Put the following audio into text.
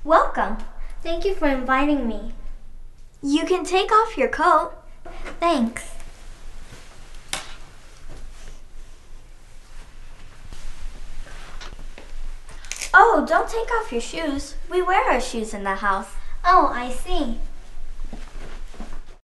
Welcome. Thank you for inviting me. You can take off your coat. Thanks. Oh, don't take off your shoes. We wear our shoes in the house. Oh, I see.